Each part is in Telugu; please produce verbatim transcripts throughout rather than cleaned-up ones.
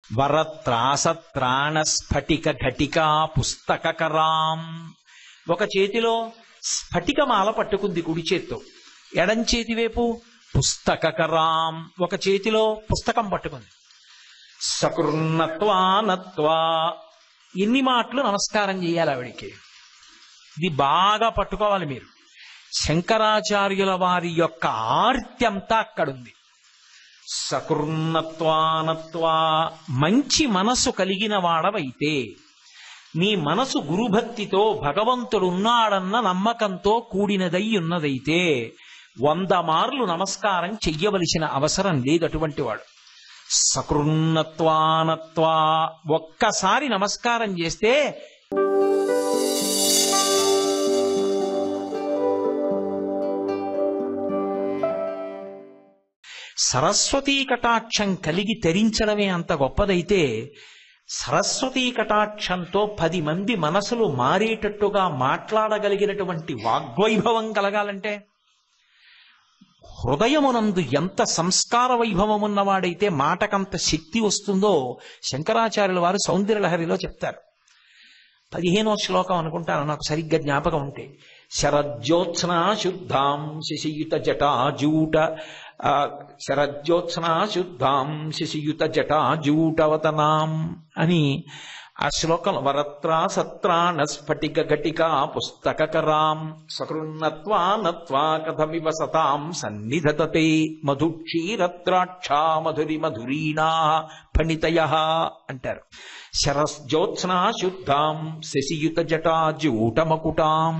వరత్రాసత్రాణ స్ఫటిక ఘటికా పుస్తకరాం. ఒక చేతిలో స్ఫటికమాల పట్టుకుంది కుడి చేత్తో, ఎడం చేతి వైపు పుస్తకరాం ఒక చేతిలో పుస్తకం పట్టుకుంది. సకృన్నత్వానత్వా ఎన్ని మాటలు నమస్కారం చేయాలి ఆవిడికి, ఇది బాగా పట్టుకోవాలి మీరు. శంకరాచార్యుల వారి యొక్క ఆర్త్యంతా అక్కడుంది. సకృన్నత్వానత్వా, మంచి మనసు కలిగిన వాడవైతే, నీ మనసు గురుభక్తితో భగవంతుడున్నాడన్న నమ్మకంతో కూడినదై ఉన్నదైతే వంద మార్లు నమస్కారం చెయ్యవలసిన అవసరం లేదు అటువంటి వాడు. సకృన్నత్వానత్వా, ఒక్కసారి నమస్కారం చేస్తే సరస్వతీ కటాక్షం కలిగి తరించడమే అంత గొప్పదైతే, సరస్వతీ కటాక్షంతో పది మంది మనసులు మారేటట్టుగా మాట్లాడగలిగినటువంటి వాగ్వైభవం కలగాలంటే, హృదయమునందు ఎంత సంస్కార వైభవం ఉన్నవాడైతే మాటకంత శక్తి వస్తుందో శంకరాచార్యుల వారు సౌందర్యలహరిలో చెప్తారు. పదిహేనో శ్లోకం అనుకుంటాను నాకు సరిగ్గా జ్ఞాపకం ఉంటే, శరజ్యోత్స్నా శుద్ధాం శశియుత జటాజూట శరజ్యోత్స్నా శుద్ధాం శశియుత జటాజూటవతనాం అని ఆ శ్లోకం. వరత్రా సత్రాణ స్ఫటిక ఘటికా పుస్తకరాం సకృన్నత్వా నత్వా కథమివ సతాం సన్నిధతతే మధుక్షీరత్రాక్షా మధురి మధురీణా ఫణితయః అంటారు. శరజ్యోత్స్నా శుద్ధాం శశియుత జటాజూటమకుటాం.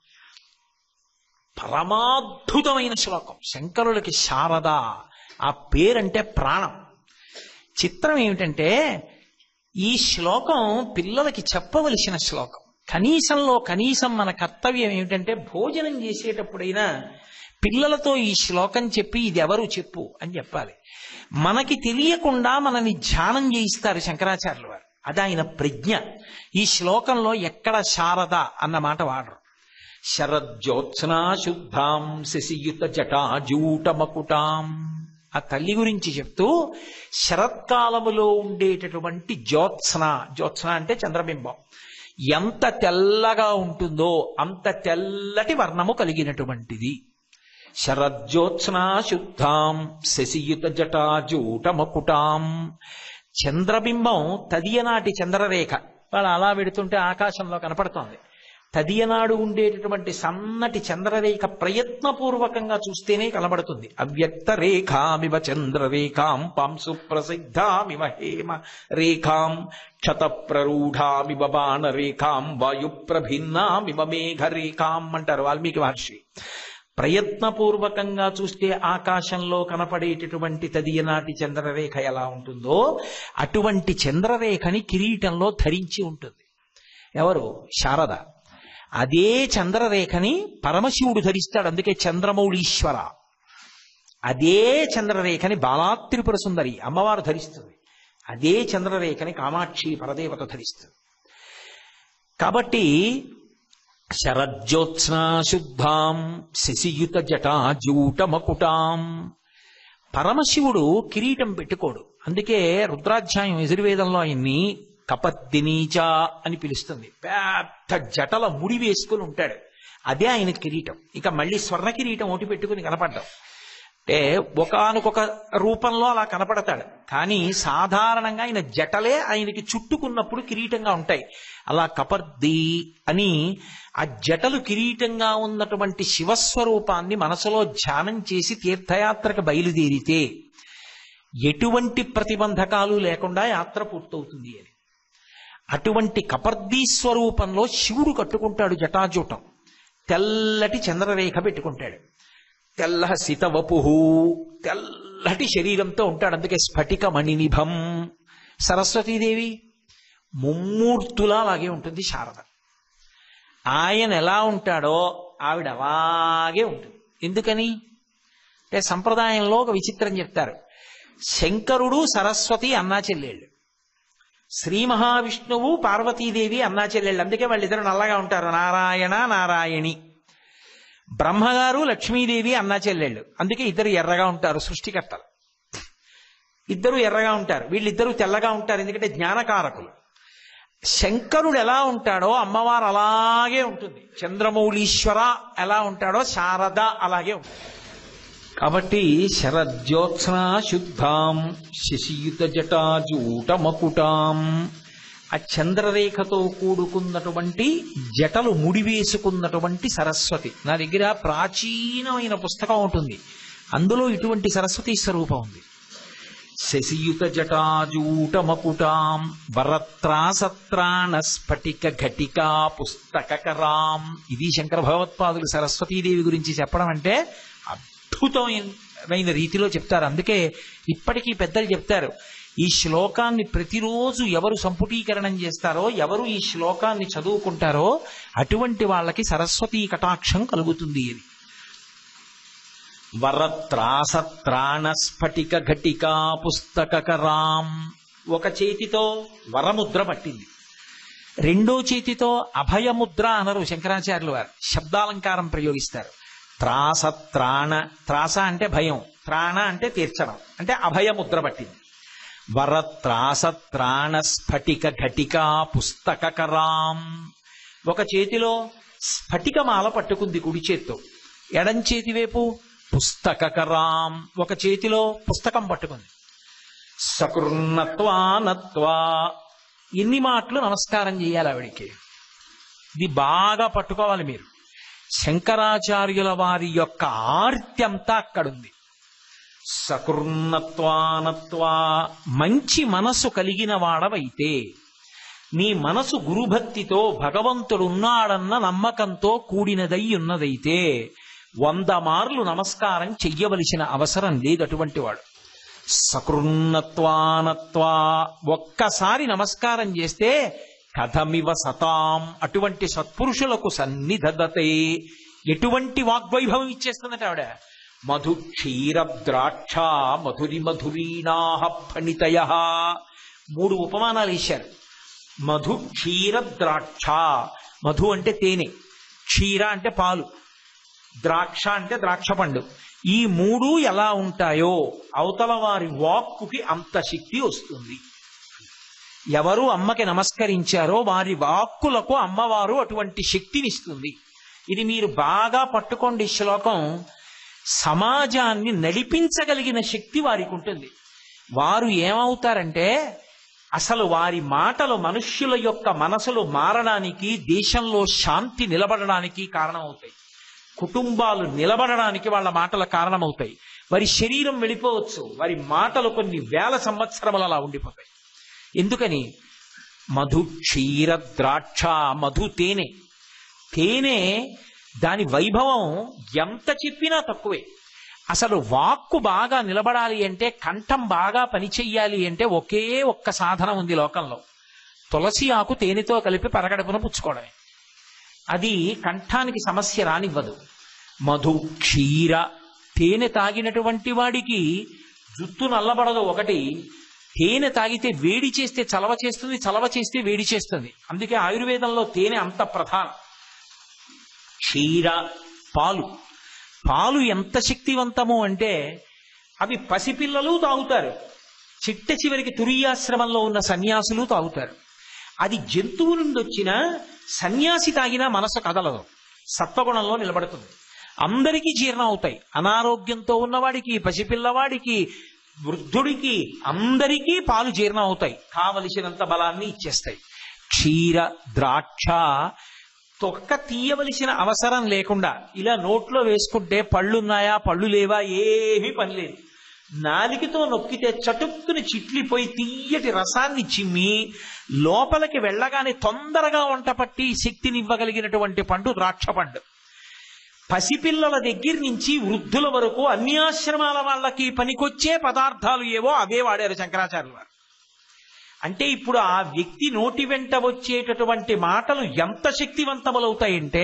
పరమాద్భుతమైన శ్లోకం. శంకరులకి శారద ఆ పేరంటే ప్రాణం. చిత్రం ఏమిటంటే, ఈ శ్లోకం పిల్లలకి చెప్పవలసిన శ్లోకం. కనీసంలో కనీసం మన కర్తవ్యం ఏమిటంటే, భోజనం చేసేటప్పుడైనా పిల్లలతో ఈ శ్లోకం చెప్పి ఇది ఎవరు చెప్పు అని చెప్పాలి. మనకి తెలియకుండా మనని ధ్యానం చేయిస్తారు శంకరాచార్యుల వారు. అది ఆయన ప్రజ్ఞ. ఈ శ్లోకంలో ఎక్కడ శారద అన్న మాట వాడరు. శరజ్యోత్స్నా శుద్ధాం శశియుత జటాజూటమకుటాం. ఆ తల్లి గురించి చెప్తూ, శరత్కాలములో ఉండేటటువంటి జ్యోత్స్న, జ్యోత్స్న అంటే చంద్రబింబం, ఎంత తెల్లగా ఉంటుందో అంత తెల్లటి వర్ణము కలిగినటువంటిది. శరజ్యోత్స్నా శుద్ధాం శశియుత జటాజూటమకుటాం. చంద్రబింబం తదియనాటి చంద్రరేఖ వాళ్ళు అలా పెడుతుంటే ఆకాశంలో కనపడుతోంది. తదియనాడు ఉండేటటువంటి సన్నటి చంద్రరేఖ ప్రయత్నపూర్వకంగా చూస్తేనే కనబడుతుంది. అవ్యక్త రేఖామివ చంద్రరేఖాం పాంసు ప్రసిద్ధామివ హేమ రేఖాం క్షత ప్రరూఢామివ బాణరేఖాం వాయు ప్రభిన్నామివ మేఘరేఖాం అంటారు వాల్మీకి మహర్షి. ప్రయత్నపూర్వకంగా చూస్తే ఆకాశంలో కనపడేటటువంటి తదియనాటి చంద్రరేఖ ఎలా ఉంటుందో అటువంటి చంద్రరేఖని కిరీటంలో ధరించి ఉంటుంది. ఎవరు? శారద. అదే చంద్రరేఖని పరమశివుడు ధరిస్తాడు, అందుకే చంద్రమౌళీశ్వర. అదే చంద్రరేఖని బాలాత్రిపుర సుందరి అమ్మవారు ధరిస్తుంది. అదే చంద్రరేఖని కామాక్షి పరదేవత ధరిస్తుంది. కాబట్టి శరజ్యోత్స్నా శుద్ధాం శశియుత జటాజూటమకుటాం. పరమశివుడు కిరీటం పెట్టుకోడు, అందుకే రుద్రాధ్యాయం యజుర్వేదంలో ఆయన్ని కపద్దినీచ అని పిలుస్తుంది. పెద్ద జటల ముడి వేసుకుని ఉంటాడు, అదే ఆయన కిరీటం. ఇక మళ్ళీ స్వర్ణ కిరీటం ఒకటి పెట్టుకుని కనపడ్డాం అంటే ఒకానొక రూపంలో అలా కనపడతాడు. కానీ సాధారణంగా ఆయన జటలే ఆయనకి చుట్టుకున్నప్పుడు కిరీటంగా ఉంటాయి. అలా కపర్ది అని ఆ జటలు కిరీటంగా ఉన్నటువంటి శివస్వరూపాన్ని మనసులో ధ్యానం చేసి తీర్థయాత్రకు బయలుదేరితే ఎటువంటి ప్రతిబంధకాలు లేకుండా యాత్ర పూర్తవుతుంది అని. అటువంటి కపర్దీ స్వరూపంలో శివుడు కట్టుకుంటాడు జటాజూటం, తెల్లటి చంద్రరేఖ పెట్టుకుంటాడు, తెల్ల సితవపుహు, తెల్లటి శరీరంతో ఉంటాడు, అందుకే స్ఫటిక మణినిభం. సరస్వతీదేవి ముమ్మూర్తులా అలాగే ఉంటుంది శారద. ఆయన ఎలా ఉంటాడో ఆవిడ అలాగే ఉంటుంది. ఎందుకని అంటే సంప్రదాయంలో ఒక విచిత్రం చెప్తారు. శంకరుడు సరస్వతి అన్నా చెల్లెళ్ళు, శ్రీ మహావిష్ణువు పార్వతీదేవి అన్నా చెల్లెళ్ళు, అందుకే వాళ్ళిద్దరు నల్లగా ఉంటారు, నారాయణ నారాయణి. బ్రహ్మగారు లక్ష్మీదేవి అన్నా చెల్లెళ్ళు, అందుకే ఇద్దరు ఎర్రగా ఉంటారు, సృష్టికర్తలు. ఇద్దరు ఎర్రగా ఉంటారు, వీళ్ళిద్దరూ తెల్లగా ఉంటారు, ఎందుకంటే జ్ఞానకారకులు. శంకరుడు ఎలా ఉంటాడో అమ్మవారు అలాగే ఉంటుంది. చంద్రమౌళీశ్వర ఎలా ఉంటాడో శారద అలాగే ఉంటుంది. కాబట్టి శరజ్యోత్స్నా శుద్ధాం శశియుత జటాజూట మకుటాం, ఆ చంద్రరేఖతో కూడుకున్నటువంటి జటలు ముడివేసుకున్నటువంటి సరస్వతి. నా దగ్గర ప్రాచీనమైన పుస్తకం ఉంటుంది, అందులో ఇటువంటి సరస్వతి స్వరూపం ఉంది. శశియుత జటాజూట మకుటాం వరత్రాసత్రాణ స్ఫటిక ఘటికా పుస్తకరాం. ఇది శంకర భగవత్పాదులు సరస్వతీదేవి గురించి చెప్పడం అంటే అద్భుతమైన రీతిలో చెప్తారు. అందుకే ఇప్పటికీ పెద్దలు చెప్తారు, ఈ శ్లోకాన్ని ప్రతిరోజు ఎవరు సంపుటీకరణం చేస్తారో, ఎవరు ఈ శ్లోకాన్ని చదువుకుంటారో అటువంటి వాళ్ళకి సరస్వతీ కటాక్షం కలుగుతుంది. ఇది వరత్రాసత్రాణ స్ఫటిక ఘటికా పుస్తకరాం. ఒక చేతితో వరముద్ర పట్టింది, రెండో చేతితో అభయముద్ర అనరు శంకరాచార్యులు వారు, శబ్దాలంకారం ప్రయోగిస్తారు. త్రాసత్రాణ, త్రాస అంటే భయం, త్రాణ అంటే తీర్చడం, అంటే అభయముద్ర పట్టింది. వరత్రాసత్రాణ స్ఫటిక ఘటికా పుస్తకరాం. ఒక చేతిలో స్ఫటికమాల పట్టుకుంది కుడి చేత్తో, ఎడం చేతి వైపు పుస్తకరాం, ఒక చేతిలో పుస్తకం పట్టుకుంది. సకృన్నత్వా నత్వా, ఎన్ని మాటలు నమస్కారం చేయాలి ఆవిడికి, ఇది బాగా పట్టుకోవాలి మీరు. శంకరాచార్యుల వారి యొక్క ఆర్త్యంతా అక్కడుంది. సకృన్నత్వానత్వా, మంచి మనసు కలిగిన వాడవైతే, నీ మనసు గురుభక్తితో భగవంతుడున్నాడన్న నమ్మకంతో కూడినదై ఉన్నదైతే వంద మార్లు నమస్కారం చెయ్యవలసిన అవసరం లేదు అటువంటి వాడు. సకృన్నత్వానత్వా, ఒక్కసారి నమస్కారం చేస్తే కథమివ సతాం, అటువంటి సత్పురుషులకు సన్నిధదతే, ఎటువంటి వాగ్వైభవం ఇచ్చేస్తుందట ఆవిడ. మధు క్షీర ద్రాక్ష మధురి మధురీనాహ ఫణితయ, మూడు ఉపమానాలు వేశారు. మధు క్షీర ద్రాక్ష, మధు అంటే తేనె, క్షీర అంటే పాలు, ద్రాక్ష అంటే ద్రాక్ష పండు. ఈ మూడు ఎలా ఉంటాయో అవతల వారి వాక్కుకి అంత శక్తి వస్తుంది. ఎవరు అమ్మకి నమస్కరించారో వారి వాక్కులకు అమ్మవారు అటువంటి శక్తినిస్తుంది. ఇది మీరు బాగా పట్టుకోండి. శ్లోకం సమాజాన్ని నడిపించగలిగిన శక్తి వారికి ఉంటుంది. వారు ఏమవుతారంటే, అసలు వారి మాటలు మనుష్యుల యొక్క మనసులు మారడానికి, దేశంలో శాంతి నిలబడడానికి కారణమవుతాయి. కుటుంబాలు నిలబడడానికి వాళ్ళ మాటల కారణమవుతాయి. వారి శరీరం వెళ్ళిపోవచ్చు, వారి మాటలు కొన్ని వేల సంవత్సరములు అలా ఉండిపోతాయి. ఎందుకని? మధు క్షీర ద్రాక్ష, మధు తేనె, తేనె దాని వైభవం ఎంత చెప్పినా తక్కువే. అసలు వాక్కు బాగా నిలబడాలి అంటే, కంఠం బాగా పనిచెయ్యాలి అంటే ఒకే ఒక్క సాధనం ఉంది లోకంలో, తులసి ఆకు తేనెతో కలిపి పరగడుపున పుచ్చుకోవడమే. అది కంఠానికి సమస్య రానివ్వదు. మధు క్షీర, తేనె తాగినటువంటి వాడికి జుత్తు నల్లబడదు. ఒకటి, తేనె తాగితే వేడి చేస్తే చలవ చేస్తుంది, చలవ చేస్తే వేడి చేస్తుంది. అందుకే ఆయుర్వేదంలో తేనె అంత ప్రధానం. క్షీర, పాలు. పాలు ఎంత శక్తివంతము అంటే, అవి పసిపిల్లలు తాగుతారు, చిట్ట చివరికి తురియాశ్రమంలో ఉన్న సన్యాసులు తాగుతారు. అది జంతువు నుండి వచ్చిన సన్యాసి తాగినా మనసు కదలదు, సత్వగుణంలో నిలబడుతుంది. అందరికీ జీర్ణం అవుతాయి. అనారోగ్యంతో ఉన్నవాడికి, పసిపిల్లవాడికి, వృద్ధుడికి, అందరికీ పాలు జీర్ణం అవుతాయి, కావలసినంత బలాన్ని ఇచ్చేస్తాయి. క్షీర ద్రాక్ష తొక్క తీయవలసిన అవసరం లేకుండా ఇలా నోట్లో వేసుకుంటే పళ్ళున్నాయా పళ్ళు లేవా ఏమీ పని లేదు. నాలికతో నొక్కితే చటుక్కుని చిట్లిపోయి తీయటి రసాన్ని చిమ్మి లోపలికి వెళ్ళగానే తొందరగా వంట పట్టి శక్తినివ్వగలిగినటువంటి పండు ద్రాక్ష పండు. పసిపిల్లల దగ్గర నుంచి వృద్ధుల వరకు అన్ని ఆశ్రమాల వాళ్ళకి పనికొచ్చే పదార్థాలు ఏవో అవే వాడారు శంకరాచార్యులు వారు. అంటే ఇప్పుడు ఆ వ్యక్తి నోటి వెంట వచ్చేటటువంటి మాటలు ఎంత శక్తివంతములవుతాయంటే,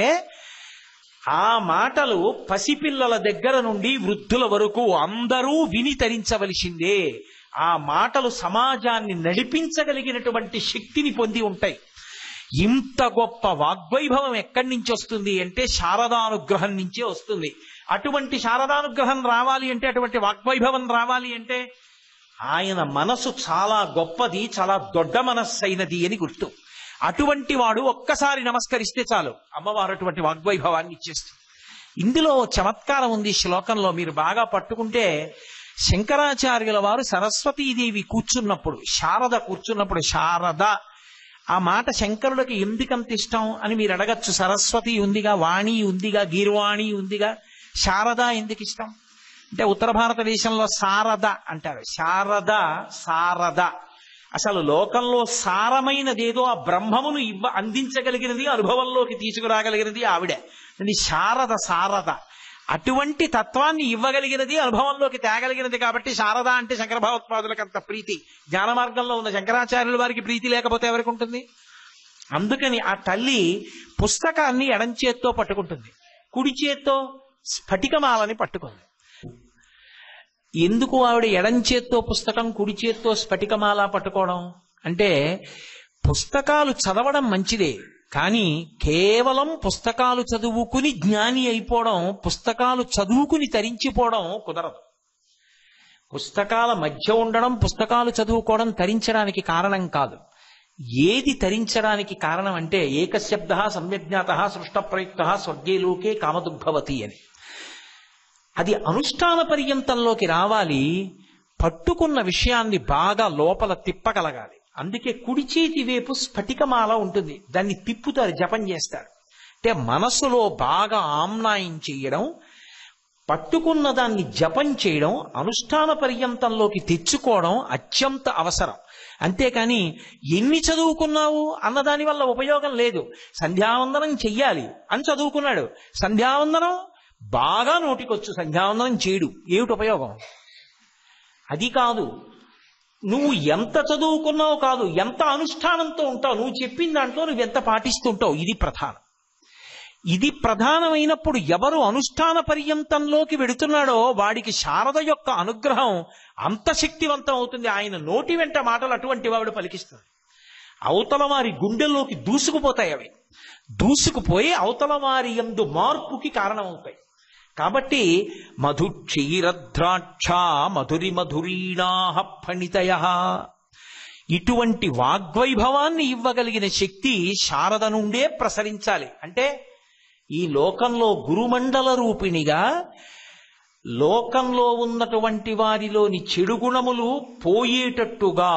ఆ మాటలు పసిపిల్లల దగ్గర నుండి వృద్ధుల వరకు అందరూ విని తరించవలసిందే. ఆ మాటలు సమాజాన్ని నడిపించగలిగినటువంటి శక్తిని పొంది ఉంటాయి. ఇంత గొప్ప వాగ్వైభవం ఎక్కడి నుంచి వస్తుంది అంటే శారదానుగ్రహం నుంచే వస్తుంది. అటువంటి శారదానుగ్రహం రావాలి అంటే, అటువంటి వాగ్వైభవం రావాలి అంటే ఆయన మనసు చాలా గొప్పది, చాలా దొడ్డ మనస్సు అయినది అని గుర్తు. అటువంటి వాడు ఒక్కసారి నమస్కరిస్తే చాలు అమ్మవారు అటువంటి వాగ్వైభవాన్ని ఇచ్చేస్తుంది. ఇందులో చమత్కారం ఉంది శ్లోకంలో, మీరు బాగా పట్టుకుంటే శంకరాచార్యుల వారు సరస్వతీదేవి కూర్చున్నప్పుడు, శారద కూర్చున్నప్పుడు, శారద ఆ మాట శంకరుడికి ఎందుకంత ఇష్టం అని మీరు అడగచ్చు. సరస్వతి ఉందిగా, వాణి ఉందిగా, గీర్వాణి ఉందిగా, శారద ఎందుకు ఇష్టం అంటే ఉత్తర భారతదేశంలో శారద అంటారు. శారద శారద అసలు లోకంలో సారమైనదేదో ఆ బ్రహ్మమును ఇవ్వ అందించగలిగినది, అనుభవంలోకి తీసుకురాగలిగినది ఆవిడే. అది శారద శారద అటువంటి తత్వాన్ని ఇవ్వగలిగినది, అనుభవంలోకి తేగలిగినది. కాబట్టి శారద అంటే శంకర భగవత్పాదులకు అంత ప్రీతి. జ్ఞాన మార్గంలో ఉన్న శంకరాచార్యుల వారికి ప్రీతి లేకపోతే ఎవరికి ఉంటుంది? అందుకని ఆ తల్లి పుస్తకాన్ని ఎడం చేత్తో పట్టుకుంటుంది, కుడి చేత్తో స్ఫటికమాలని పట్టుకుంది. ఎందుకు ఆవిడ ఎడం చేత్తో పుస్తకం, కుడి చేత్తో స్ఫటికమాల పట్టుకోవడం అంటే, పుస్తకాలు చదవడం మంచిదే, కానీ కేవలం పుస్తకాలు చదువుకుని జ్ఞాని అయిపోవడం, పుస్తకాలు చదువుకుని తరించిపోవడం కుదరదు. పుస్తకాల మధ్య ఉండడం, పుస్తకాలు చదువుకోవడం తరించడానికి కారణం కాదు. ఏది తరించడానికి కారణం అంటే, ఏకశబ్ద సమ్యజ్ఞాత సృష్ట ప్రయుక్త స్వర్గే లోకే కామదుగ్భవతి అని. అది అనుష్ఠాన పర్యంతంలోకి రావాలి, పట్టుకున్న విషయాన్ని బాగా లోపల తిప్పగలగాలి. అందుకే కుడి చేతి వైపు స్ఫటికమాల ఉంటుంది, దాన్ని తిప్పుతారు, జపం చేస్తారు. అంటే మనసులో బాగా ఆమ్నాయం చేయడం, పట్టుకున్న దాన్ని జపం చేయడం, అనుష్ఠాన పర్యంతంలోకి తెచ్చుకోవడం అత్యంత అవసరం. అంతేకాని ఎన్ని చదువుకున్నావు అన్నదాని వల్ల ఉపయోగం లేదు. సంధ్యావందనం చెయ్యాలి అని చదువుకున్నాడు, సంధ్యావందనం బాగా నోటికొచ్చు, సంధ్యావందనం చేయడు, ఏమిటి ఉపయోగం? అది కాదు. నువ్వు ఎంత చదువుకున్నావు కాదు, ఎంత అనుష్ఠానంతో ఉంటావు, నువ్వు చెప్పిన దాంట్లో నువ్వు ఎంత పాటిస్తుంటావు, ఇది ప్రధానం. ఇది ప్రధానమైనప్పుడు ఎవరు అనుష్ఠాన పర్యంతంలోకి వెడుతున్నాడో వాడికి శారద యొక్క అనుగ్రహం అంత శక్తివంతం అవుతుంది. ఆయన నోటి వెంట మాటలు అటువంటి వాడు పలికిస్తుంది. అవతల వారి గుండెల్లోకి దూసుకుపోతాయి, అవి దూసుకుపోయి అవతల వారి యందు మార్పుకి కారణమవుతాయి. కాబట్టి మధు క్షీరద్రాక్ష మధురి మధురీణాః ఫణితయః, ఇటువంటి వాగ్వైభవాన్ని ఇవ్వగలిగిన శక్తి శారద నుండే ప్రసరించాలి. అంటే ఈ లోకంలో గురుమండల రూపిణిగా లోకంలో ఉన్నటువంటి వారిలోని చెడు గుణములు పోయేటట్టుగా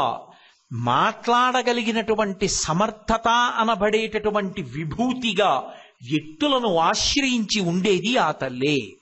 మాట్లాడగలిగినటువంటి సమర్థత అనబడేటటువంటి విభూతిగా వ్యక్తులను ఆశ్రయించి ఉండేది ఆ తల్లే.